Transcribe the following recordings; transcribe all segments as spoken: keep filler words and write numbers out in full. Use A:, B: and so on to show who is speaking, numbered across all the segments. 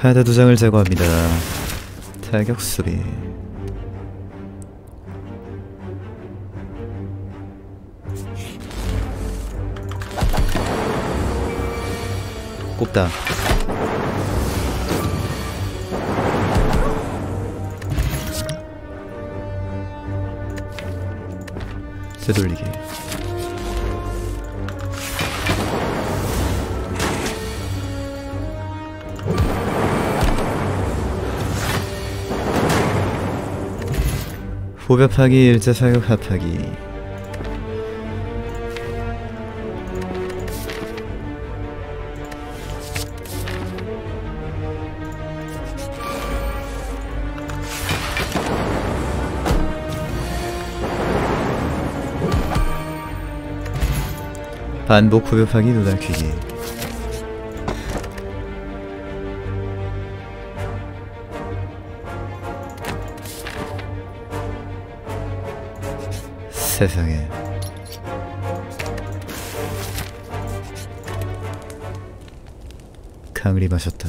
A: 카드 두 장을 제거합니다. 타격 수비. 꼽다. 되돌리기. 후벼파기 일제사격 합하기. 반복 후벼파기 노달퀴기. 세상에. 강을이 마셨다.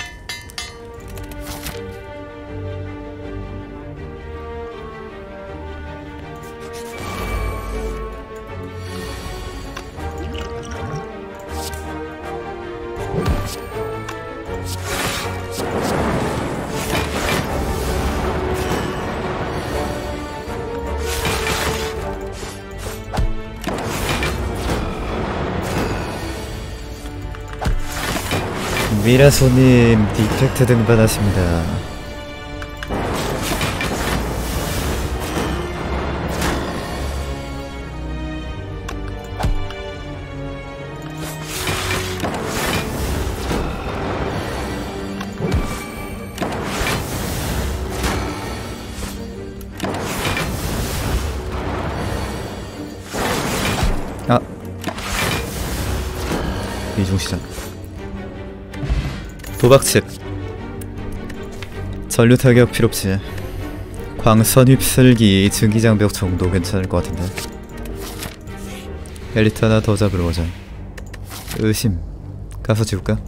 A: 미라소님 디펙트 등반하십니다. 아 이중시장 도박칩. 전류타격 필요없지. 광선 휩쓸기 증기장벽 정도 괜찮을 것 같은데. 엘리트 하나 더 잡으러 가자. 의심 가서 지울까?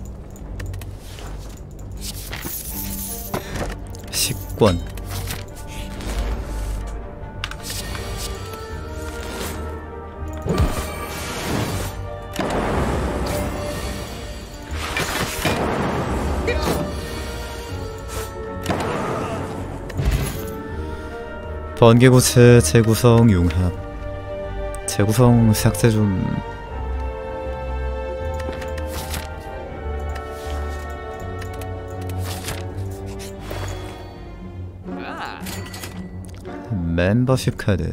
A: 식권. 번개고체 재구성 융합. 재구성 삭제 좀. 멤버십 카드.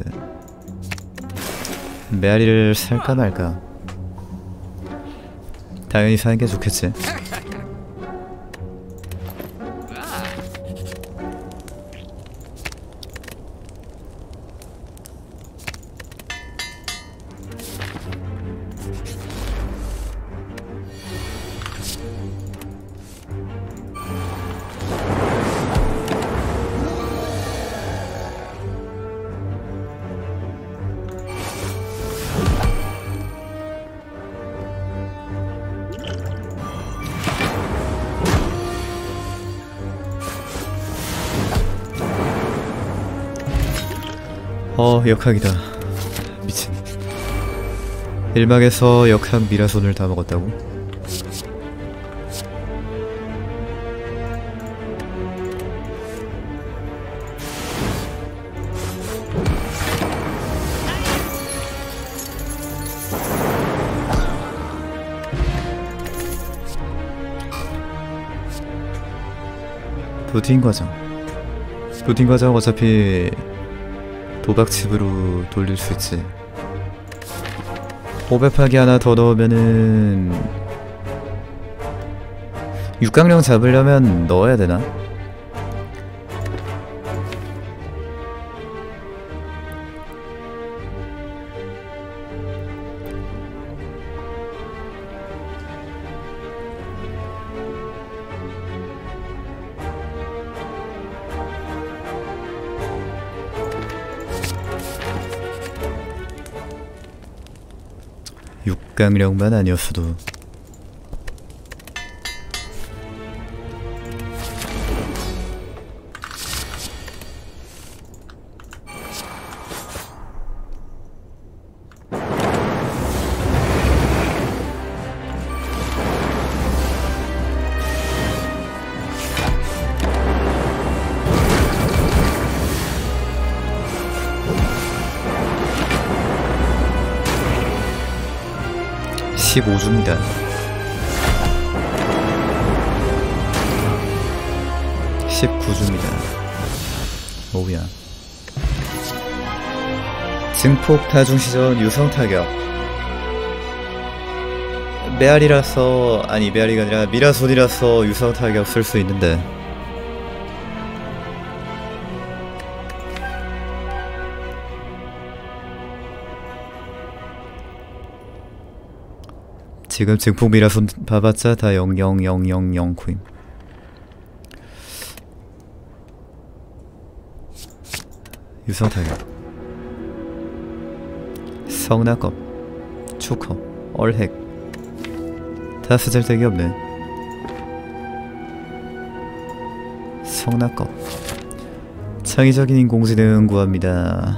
A: 메아리를 살까 말까. 당연히 사는 게 좋겠지. 어, 역학이다. 미친. 일막에서 역학 미라손을 다 먹었다고? 부팅 과정. 부팅 과정 어차피 도박칩으로 돌릴 수 있지. 오백파기 하나 더 넣으면은 육강령 잡으려면 넣어야 되나? 육강령만 아니었어도. 십오 주입니다. 십구 주입니다. 오우야. 증폭 다중시전 유성 타격. 메아리라서, 아니 메아리가 아니라 미라손이라서 유성 타격 쓸 수 있는데 지금 증폭 미라손 봐봤자 다 영영영영영 코임. 유성 타격. 성나껍, 추커, 얼핵 다 쓰잘데기 없네. 성나껍. 창의적인 인공지능 구합니다.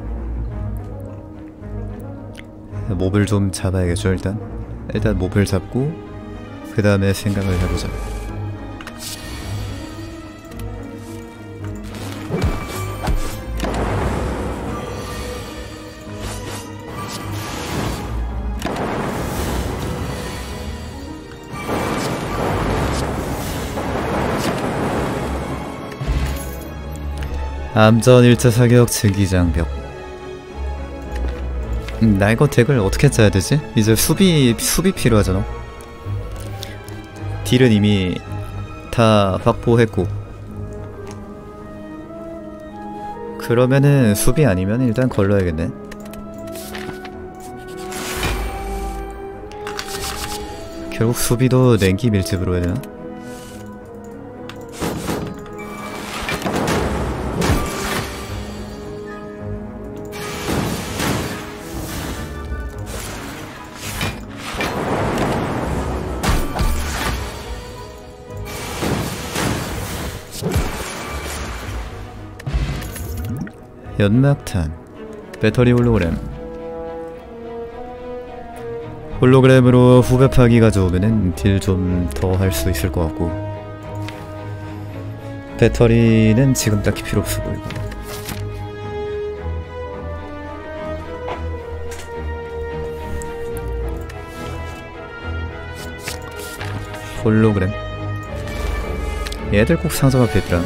A: 몹을 좀 잡아야겠죠. 일단 일단 몹을 잡고 그 다음에 생각을 해보자. 암전 일자 사격 증기장벽. 음, 나 이거 덱을 어떻게 짜야 되지? 이제 수비 수비 필요하잖아. 딜은 이미 다 확보했고. 그러면은 수비 아니면 일단 걸러야겠네. 결국 수비도 냉기 밀집으로 해야 되나? 연막탄, 배터리 홀로그램. 홀로그램으로 후배 파기 가져오면은 딜 좀 더 할 수 있을 것 같고, 배터리는 지금 딱히 필요 없어 보이고. 홀로그램. 얘들 꼭 상점 앞에 있더라.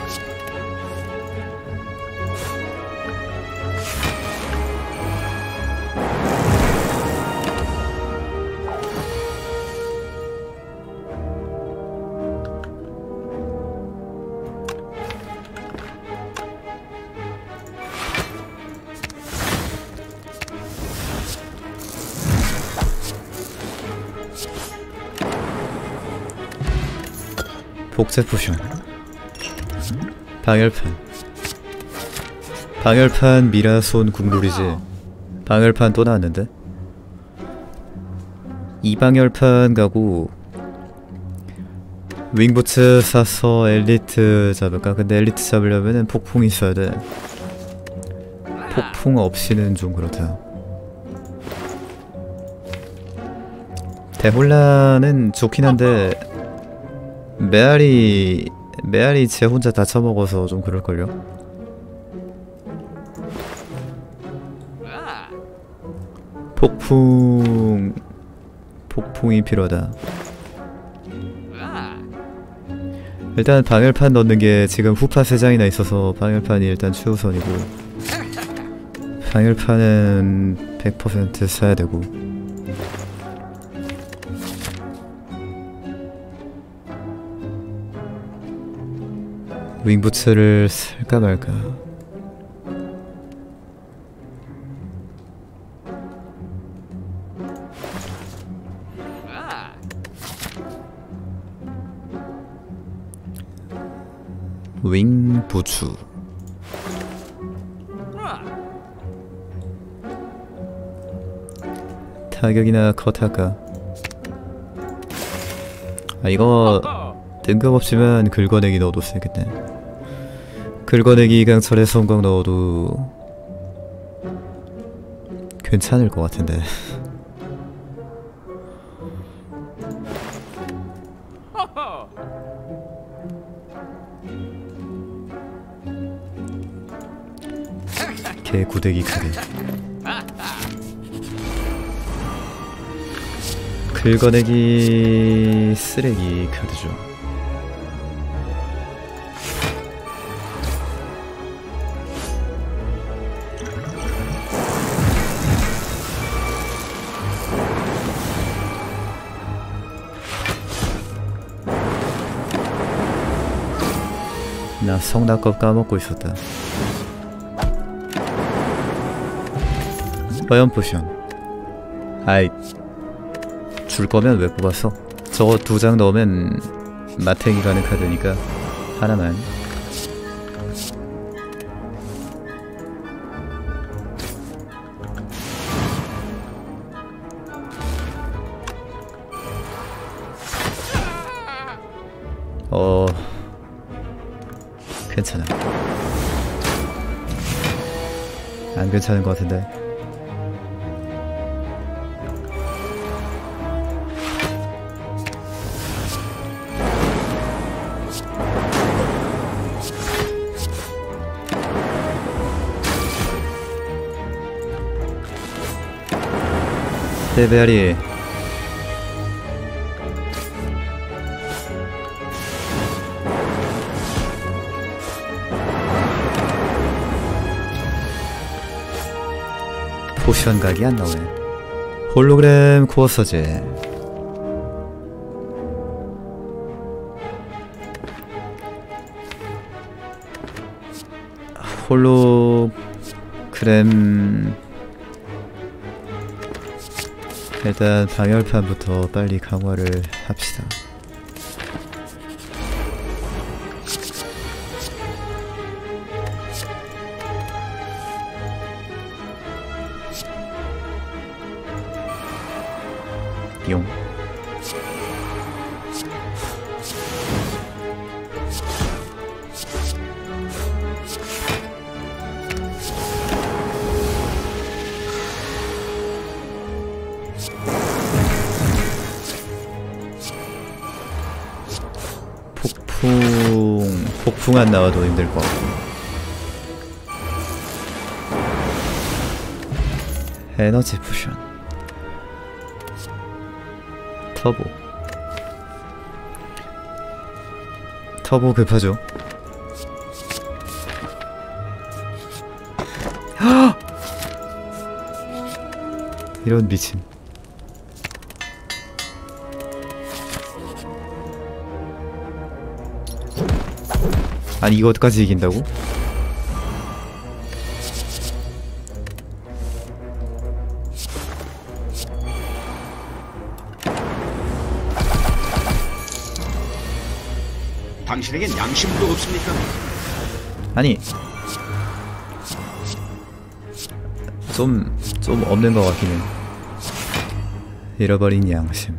A: 복제 포션. 방열판. 방열판 미라손 국룰이지. 방열판 또 나왔는데? 이 방열판 가고 윙부츠 사서 엘리트 잡을까? 근데 엘리트 잡으려면은 폭풍 있어야 돼. 폭풍 없이는 좀 그렇다. 대혼란은 좋긴 한데 메아리 메아리 제 혼자 다 처먹어서 좀 그럴걸요? 폭풍... 폭풍이 필요하다. 일단 방열판 넣는 게 지금 후파 세 장이나 있어서 방열판이 일단 최우선이고, 방열판은 백 퍼센트 사야 되고. 윙부츠를 쓸까 말까. 윙부츠. 타격이나 컷할까? 아 이거 뜬금없지만 긁어내기 넣어도 세겠네. 긁어내기 강철에 성광 넣어도 괜찮을 것 같은데. 개 구대기 크게. 긁어내기 쓰레기 카드죠. 나 성낙컵 까먹고 있었다. 화염 포션. 아이, 줄 거면 왜 뽑았어? 저거 두 장 넣으면 마탱이 가는 카드니까 하나만. 어... 괜찮아. 안 괜찮은 것 같은데. 데베아리. 포션 각이 안 나오네. 홀로그램 코어 서재. 홀로그램. 일단 방열판부터 빨리 강화를 합시다. 용. 폭풍... 폭풍 안 나와도 힘들 것 같고. 에너지 포션. 터보. 터보 급하죠. 이런 미친. 아니 이것까지 이긴다고?
B: 당신에겐 양심도 없습니까?
A: 아니 좀, 좀 없는 것 같긴 해. 잃어버린 양심.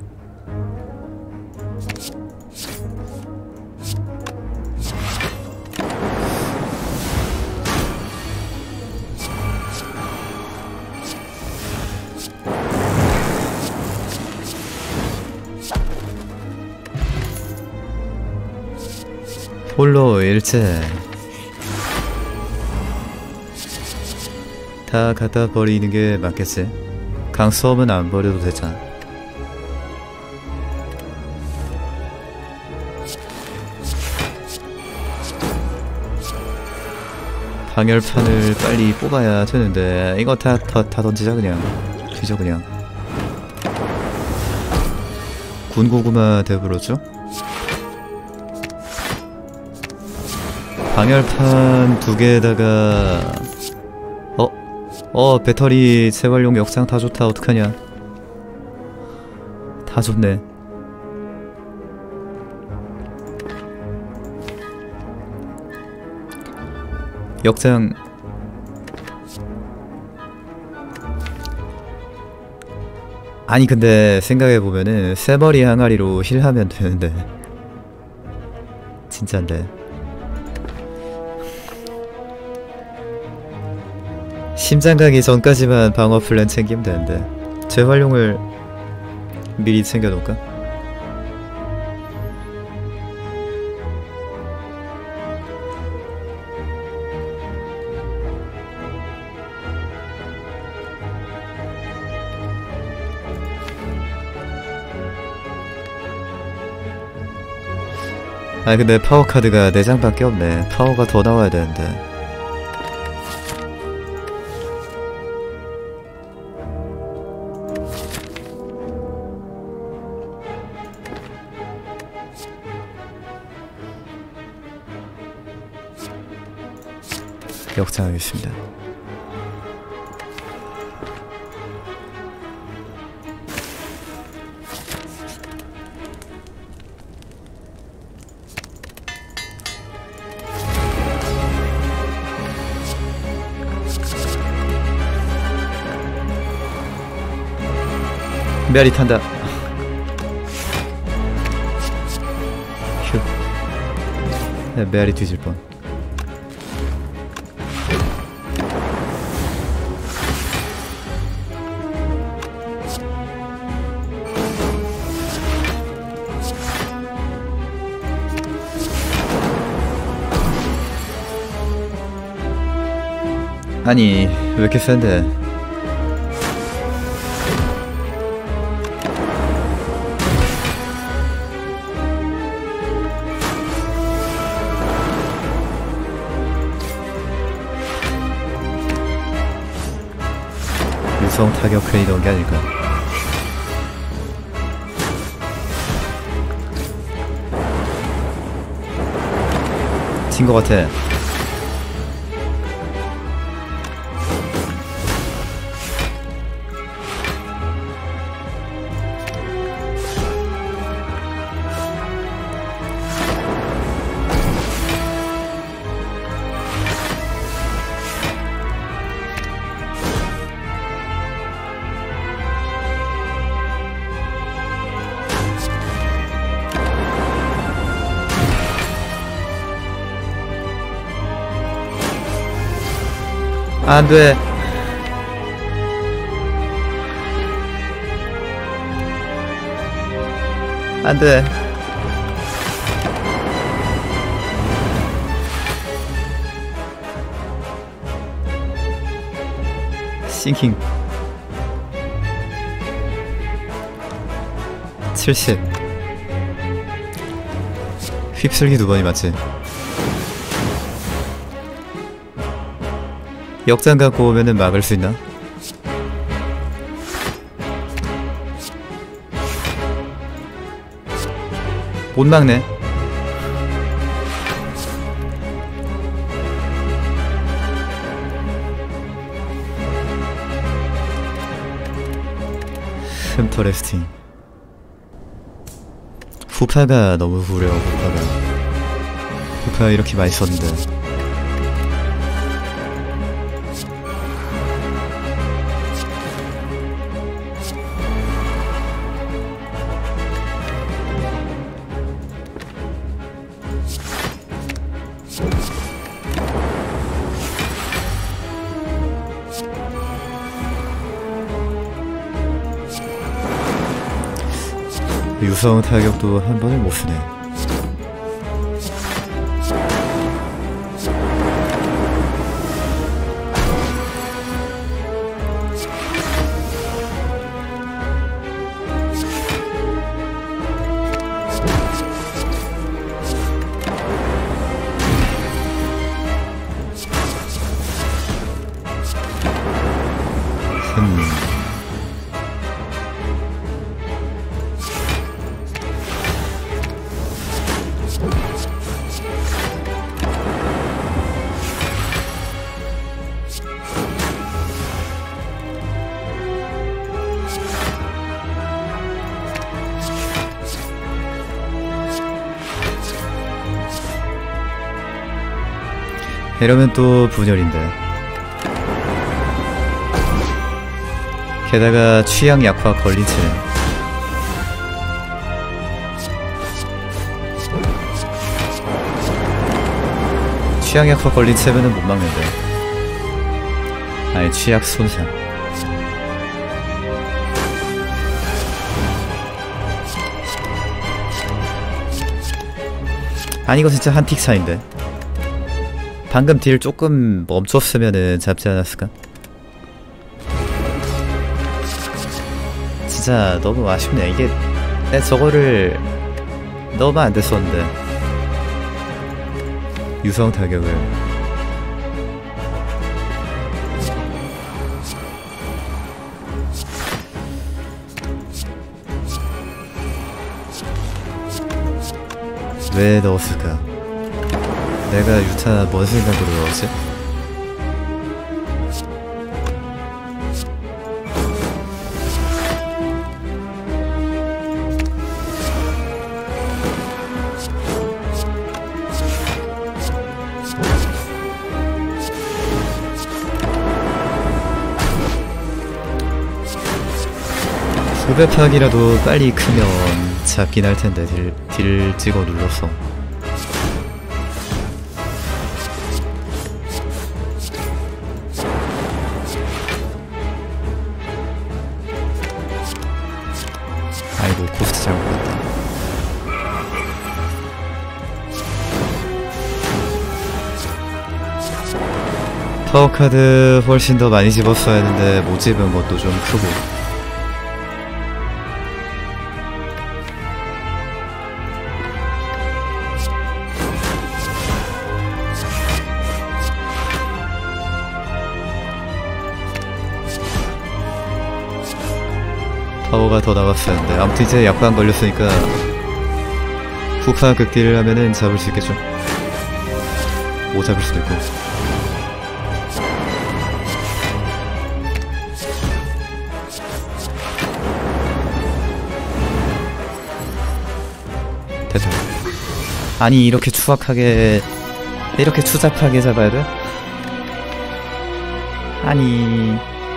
A: 홀로 일체 다 갖다 버리는 게 맞겠지? 강수업은 안 버려도 되잖아. 방열판을 빨리 뽑아야 되는데 이거 다, 다, 다 던지자 그냥. 뒤져 그냥. 군고구마 대부로죠? 방열판 두 개에다가 어? 어 배터리 재활용 역상 다 좋다. 어떡하냐. 다 좋네. 역장 아니 근데 생각해보면은 세머리 항아리로 힐하면 되는데 진짠데. 심장 가기 전까지만 방어 플랜 챙기면 되는데 재활용을 미리 챙겨놓을까? 아 근데 파워카드가 네 장밖에 없네. 파워가 더 나와야 되는데. 역장하겠습니다. 메아리 탄다. 휴. 네, 메아리 뒤질 뻔. 아니 왜 이렇게 센데? 유성 타격 괜히 넣은 게 아닐까? 친 거 같아. 안 돼. 안 돼. 싱킹. 칠십. 휩쓸기 두 번이 맞지? 역장 갖고 오면은 막을 수 있나? 못 막네. 흠터레스팅. 후파가 너무 후려. 후파가 후파가 이렇게 많이 썼는데. 유성 타격도 한 번에 못 쓰네. 음. 이러면 또 분열인데. 게다가 취향 약화 걸린 채. 취향 약화 걸린 채면은 못 막는데. 아니 취약 손상. 아니 이거 진짜 한 틱 차인데. 방금 딜 조금 멈췄으면은 잡지 않았을까? 진짜 너무 아쉽네. 이게 내가 저거를 넣으면 안 됐었는데. 유성 타격을 왜 넣었을까? 내가 유타 뭔 생각으로 넣었지? 후배 파악이라도 빨리 크면 잡긴 할 텐데 딜, 딜 찍어 눌렀어. 아이고 코스트 잘못 봤다. 파워카드 훨씬 더 많이 집었어야 했는데 못 집은 것도 좀 크고. 파워가 더 나갔어야 했는데 아무튼 이제 약간 걸렸으니까 후파 극딜을 하면은 잡을 수 있겠죠. 못 잡을 수도 있고. 됐어. 아니 이렇게 추악하게 이렇게 추잡하게 잡아야 돼? 아니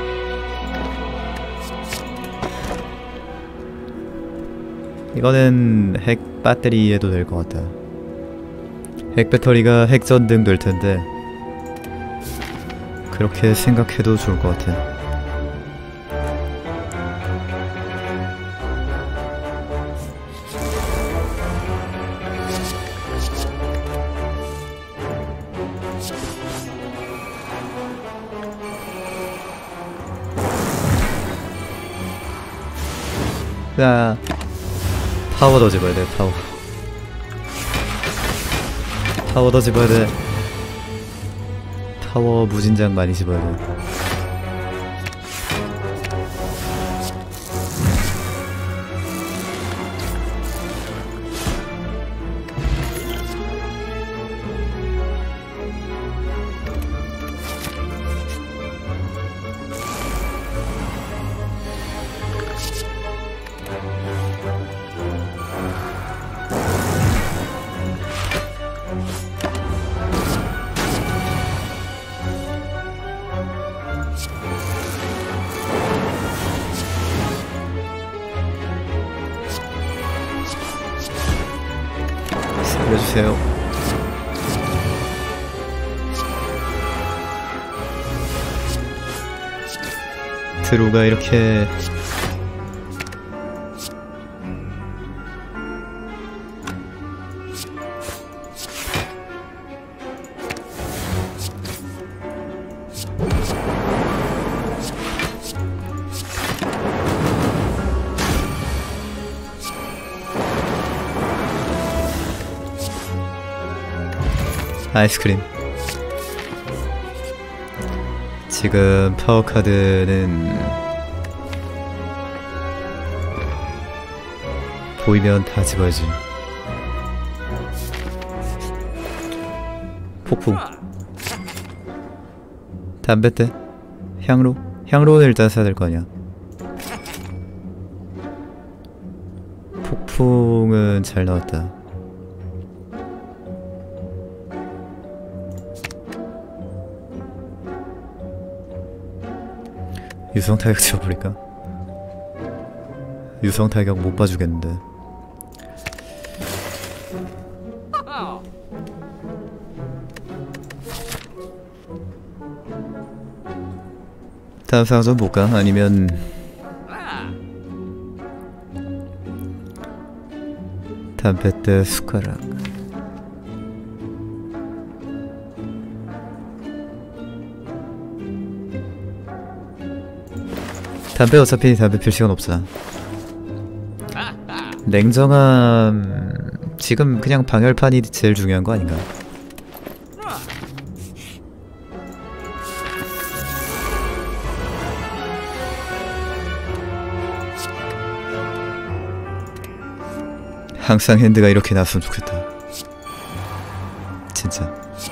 A: 이거는 핵 배터리에도 될 것 같다. 핵 배터리가 핵전등 될 텐데 그렇게 생각해도 좋을 것 같아. 자. 파워 더 집어야 돼, 파워. 파워 더 집어야 돼. 파워 무진장 많이 집어야 돼. 살려주세요. 드루가 이렇게 아이스크림. 지금 파워카드는 보이면 다 집어야지. 폭풍. 담뱃대. 향로. 향로는 일단 사야 될 거 아니야. 폭풍은 잘 나왔다. 유성 타격 지어버릴까? 유성 타격 못 봐주겠는데. 다음 상점 볼까? 아니면 담배 때 숟가락. 담배 어차피 담배 필 시간 없잖아. 냉정함... 지금 그냥 방열판이 제일 중요한 거 아닌가? 항상 핸드가 이렇게 나왔으면 좋겠다. 진짜.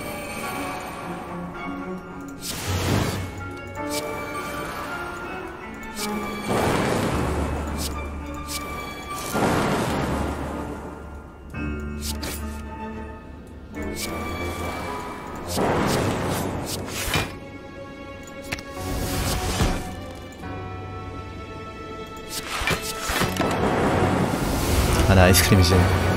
A: 아, 나 아이스크림이지.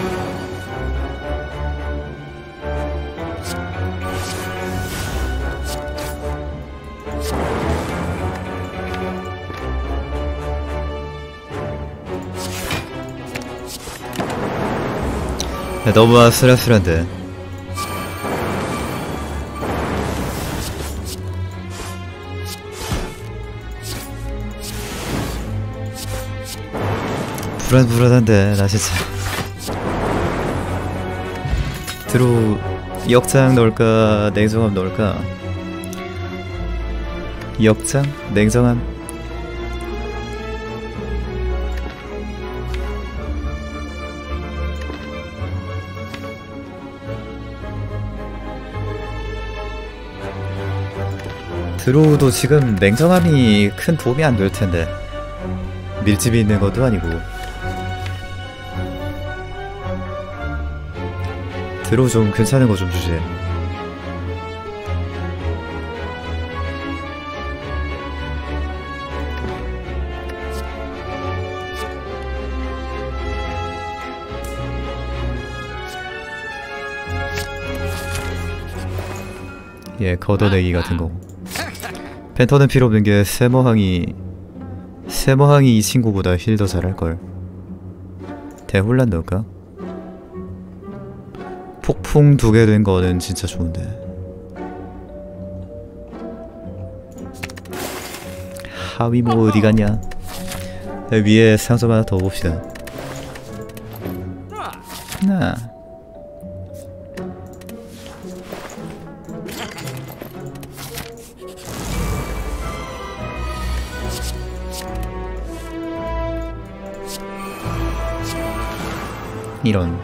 A: 야, 너무 아슬아슬한데. 불안불안한데 나 진짜. 드로 역장 넣을까 냉정함 넣을까? 역장? 냉정함? 드로우도 지금 냉정함이 큰 도움이 안 될 텐데. 밀집이 있는 것도 아니고. 드로우 좀 괜찮은 거 좀 주지. 예, 걷어내기 같은 거. 펜터는 필요 없는 게 세머항이 세머항이 이 친구보다 힐 더 잘할걸. 대혼란 넣을까? 폭풍 두 개 된 거는 진짜 좋은데. 하위 뭐 어디 갔냐? 위에 상점 하나 더 봅시다. 나 이런.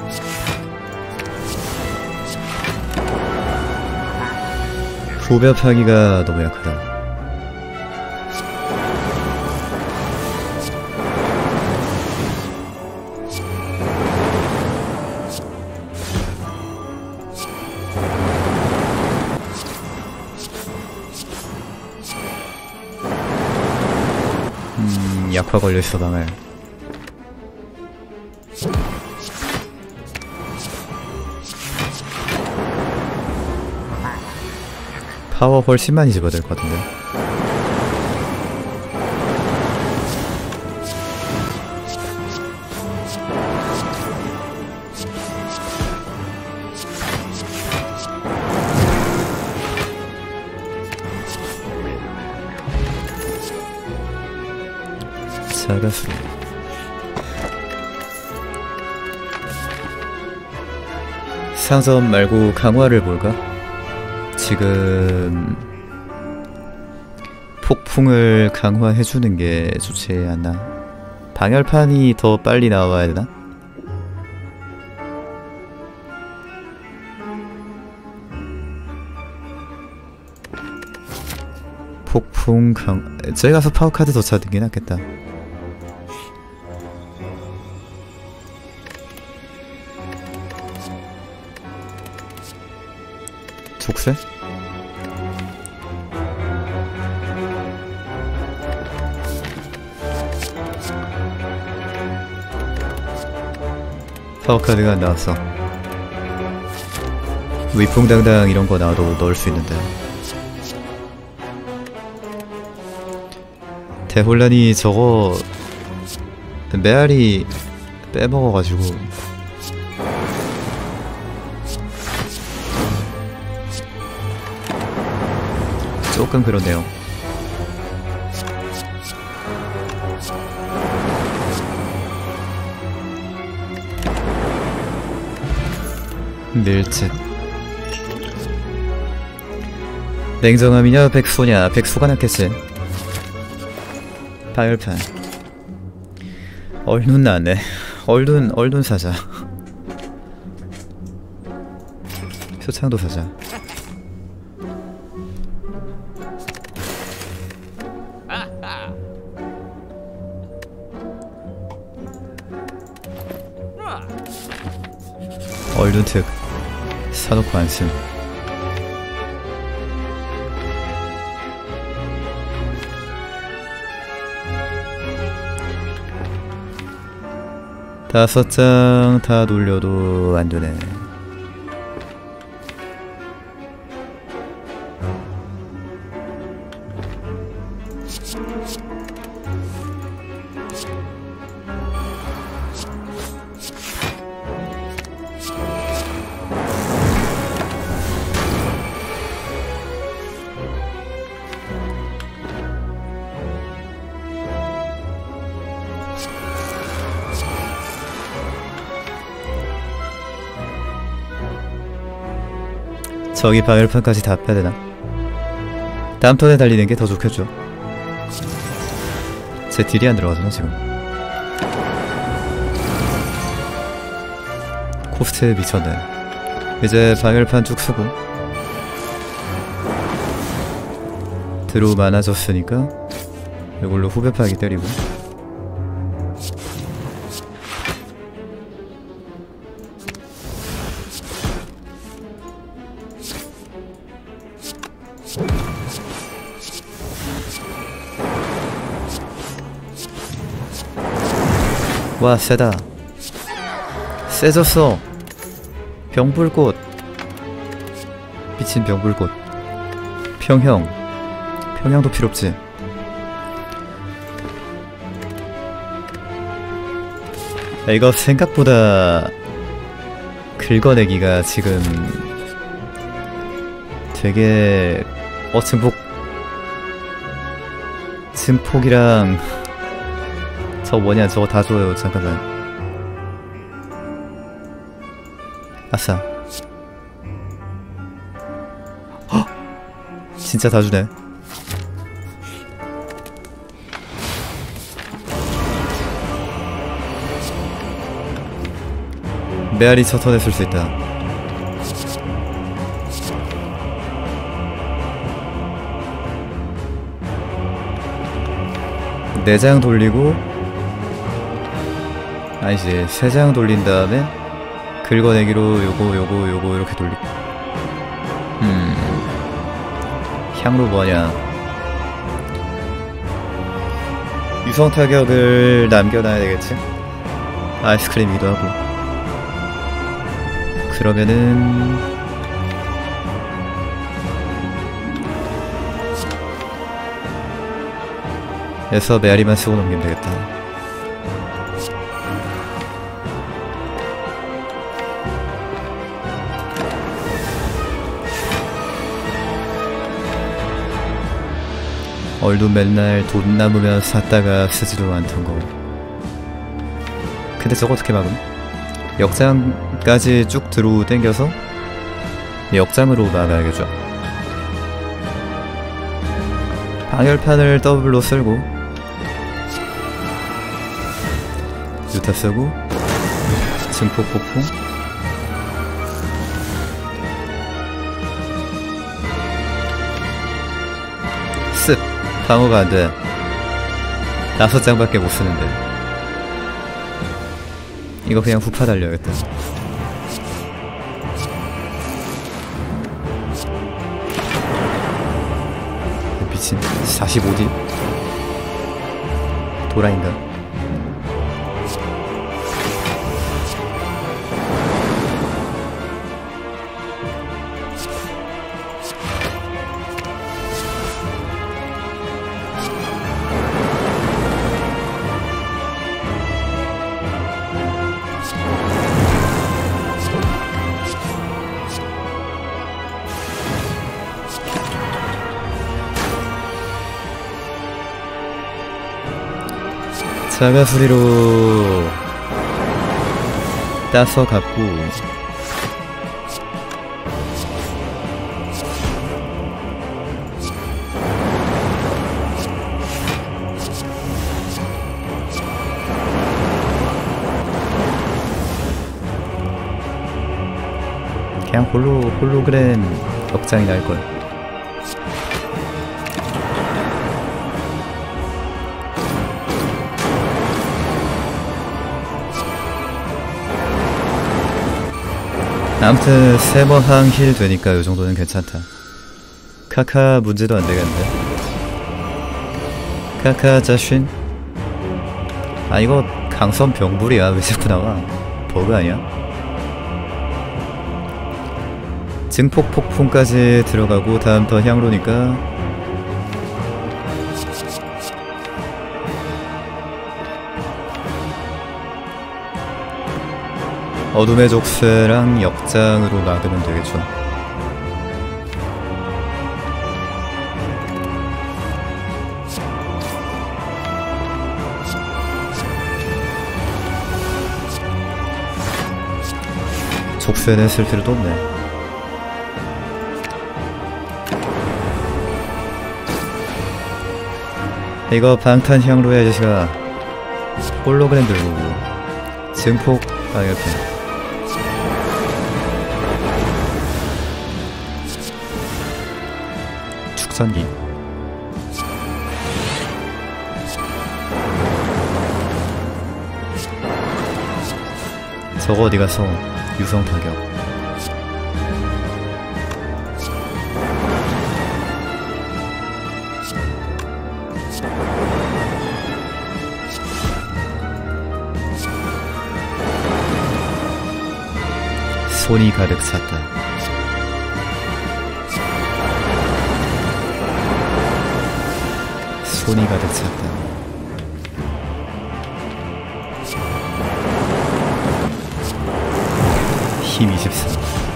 A: 후벼 파기가 너무 약하다. 음, 약화 걸려있어 방에. 파워 훨씬 많이 집어야 될 것 같은데. 사가수로. 상점 말고 강화를 볼까? 지금 폭풍을 강화해주는 게 좋지 않나? 방열판이 더 빨리 나와야 되나? 폭풍 강... 저기 가서 파워카드 더 찾는 게 낫겠다. 족쇄? 파워카드가 나왔어. 위풍당당 이런거 나와도 넣을 수 있는데. 대혼란이 저거 메아리 빼먹어가지고 조금 그렇네요. 밀집. 냉정함이냐 백소냐. 백소가 낫겠지. 방열판. 얼눈 나왔네. 얼눈 얼눈 사자. 표창도 사자. 얼눈특 사놓고 안씀. 다섯 장 다 돌려도 안되네. 저기 방열판까지 다 빼야되나? 다음 턴에 달리는 게 더 좋겠죠. 제 딜이 안 들어가잖아 지금. 코스트 미쳤네. 이제 방열판 쭉 쓰고 드로우 많아졌으니까 이걸로 후배 파기 때리고. 와 세다. 세졌어. 병불꽃. 미친 병불꽃. 평형. 평형도 필요없지. 야, 이거 생각보다 긁어내기가 지금 되게 어 증폭 증폭이랑 저 뭐냐 저거 다 줘요. 잠깐만. 아싸. 헉! 진짜 다 주네. 메아리 첫 턴에 쓸 수 있다. 네 장 돌리고 아니지 세 장 돌린 다음에 긁어내기로 요거 요거 요거 이렇게 돌리고. 음 향로 뭐냐. 유성 타격을 남겨놔야 되겠지? 아이스크림이기도 하고. 그러면은 에서 메아리만 쓰고 넘기면 되겠다. 얼도 맨날 돈 남으면 샀다가 쓰지도 않던 거. 근데 저거 어떻게 막음? 역장까지 쭉 들어 땡겨서 역장으로 막아야겠죠. 방열판을 더블로 쓸고 유타 쓰고 증폭 폭풍 습 방어가 안돼. 다섯 장밖에 못 쓰는데 이거 그냥 후파 달려야겠다. 미친 사십오 딜 도라인가? 자가수리로 따서 갖고 홀로 홀로그램 역장이 날걸. 아무튼 세머항 힐 되니까 요 정도는 괜찮다. 카카 문제도 안 되겠는데. 카카 자신. 아 이거 강선 병불이야. 왜 자꾸 나와? 버그 아니야? 증폭 폭풍까지 들어가고 다음 더 향로니까 어둠의 족쇄랑 역장으로 막으면 되겠죠. 족쇄는 쓸 필요도 없네. 이거 방탄 향로의 아저씨가 홀로그램 들고 증폭 방열판 축선기 저거 어디가서 유성 타격 손이 가득 찼다. 손이 가득 찼다. 힘 이십사.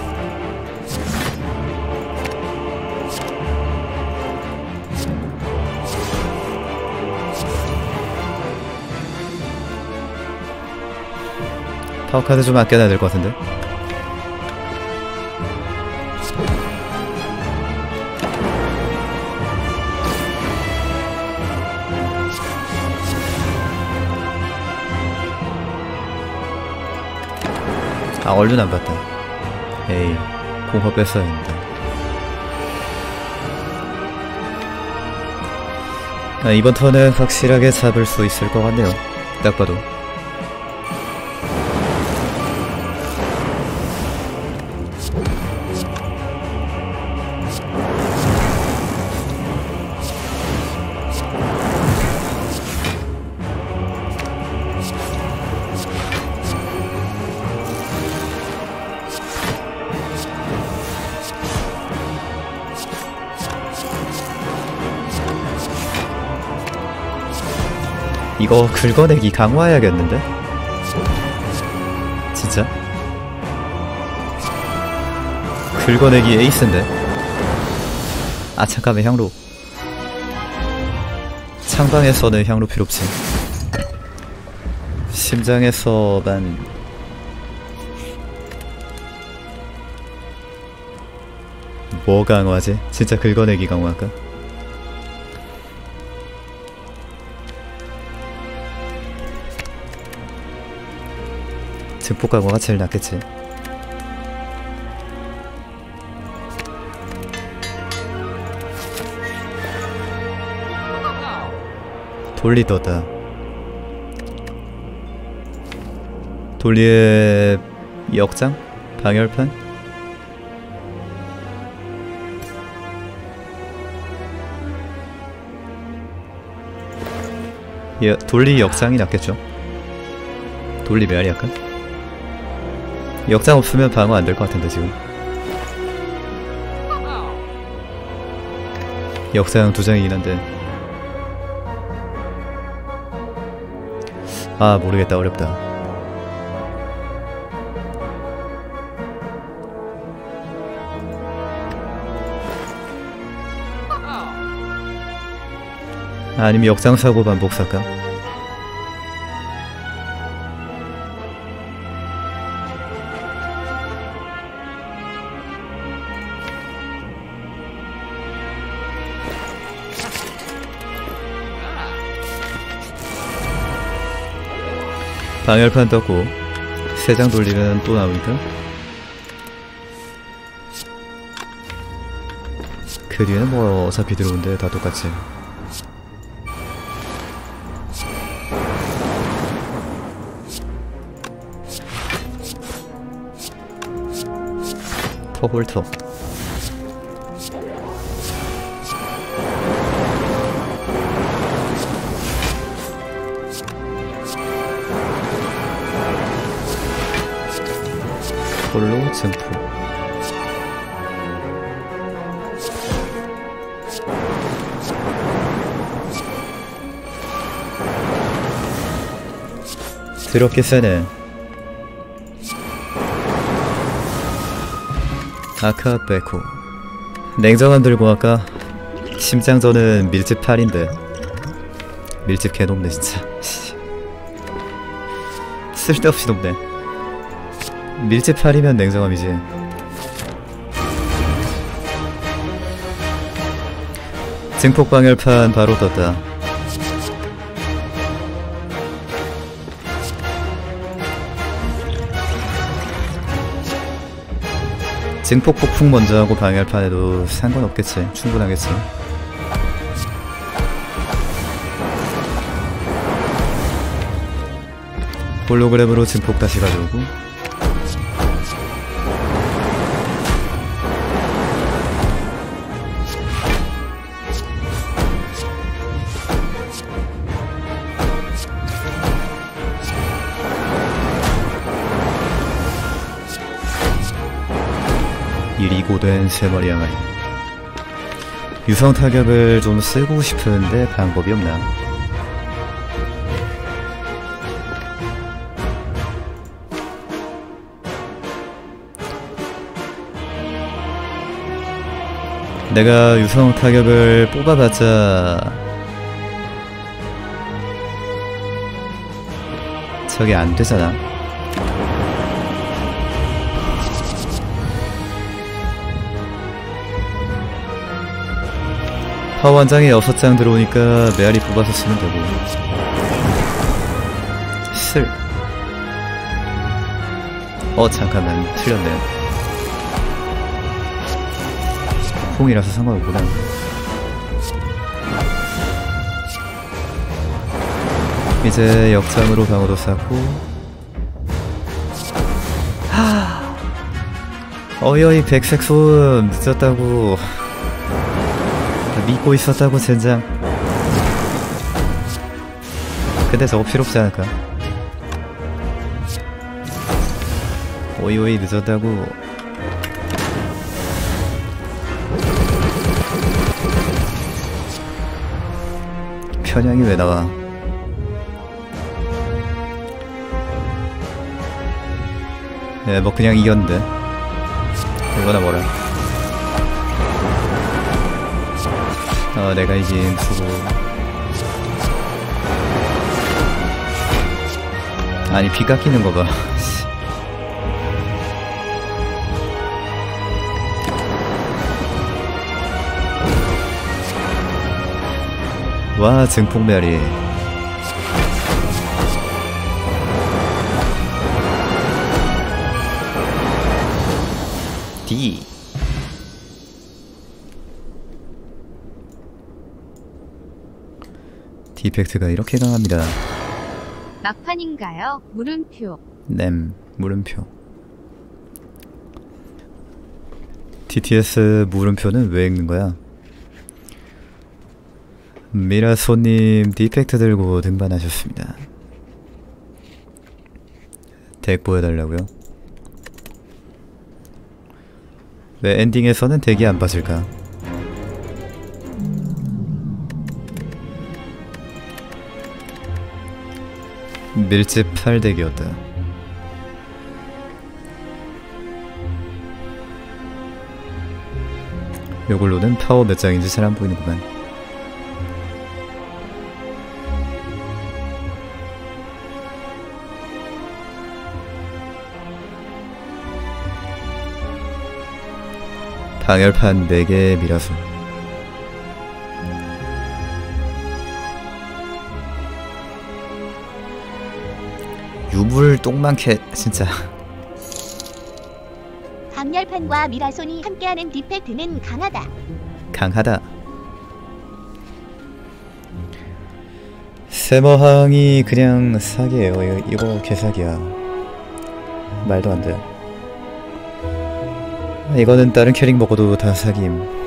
A: 파워카드 좀 아껴놔야 될 것 같은데? 아 얼른 안 봤다. 에이 공허 뺐어야 했는데. 아, 이번 턴은 확실하게 잡을 수 있을 것 같네요. 딱 봐도. 이거 긁어내기 강화해야겠는데? 진짜? 긁어내기 에이스인데? 아 잠깐만 향로 창방에서는 향로 필요없지. 심장에서만 뭐 강화지? 진짜 긁어내기 강화할까? 증폭 강화가 제일 낫겠지. 돌리더다. 돌리의 역장? 방열판? 예, 돌리 역장이 낫겠죠? 돌리 메아리 할까? 역장 없으면 방어 안 될 것 같은데 지금. 역장 두 장이긴 한데. 아 모르겠다. 어렵다. 아니면 역장 사고 반복 살까? 방열판 떴고 세 장 돌리면 또 나오니까 그 뒤에는 뭐 어차피 들어온데 다 똑같지. 터볼터. 홀로 증폭. 드럽게 세네. 아카 베코. 냉정한 들고 아까 심장전은 밀집 팔인데 밀집 개 높네 진짜. 쓸데없이 높네. 밀집 팔이면 냉정함이지. 증폭 방열판 바로 떴다. 증폭 폭풍 먼저 하고 방열판에도 상관없겠지. 충분하겠지. 홀로그램으로 증폭 다시 가져오고 일이 고된 세 마리 항아리. 유성 타격을 좀 쓰고 싶은데 방법이 없나? 내가 유성 타격을 뽑아봤자 저게 안 되잖아. 파워 한 장에 여섯 장 들어오니까 메아리 뽑아서 쓰면 되고. 슬. 어 잠깐만 틀렸네. 폭풍이라서 상관없구나. 이제 역장으로 방어도 쌓고. 하. 어이어이 백색 소음 늦었다고. 믿고 있었다고 젠장. 근데 저거 필요 없지 않을까? 오이오이 늦었다고. 편향이 왜 나와? 예, 뭐 그냥 이겼는데. 이거나 뭐라. 어, 내가 이긴 수고. 아니, 비 깎이는 거 봐. 와, 증폭 메아리. D. 디펙트가 이렇게 강합니다.
C: 막판인가요? 물음표.
A: 냄, 물음표. 티티에스 물음표는 왜 읽는 거야? 미라소님 디펙트 들고 등반하셨습니다. 덱 보여달라고요? 왜 엔딩에서는 덱이 안 빠질까? 밀집 팔 덱이었다. 요걸로는 파워 몇 장인지 잘 안 보이는구만. 방열판 네 개 미라소. 유물 똥많게 진짜.
C: 방열판과 미라손이 함께하는 디펙트는 강하다.
A: 강하다. 세머항이 그냥 사기예요. 이거, 이거 개사기야. 말도 안 돼. 이거는 다른 캐릭 먹어도 다 사기임.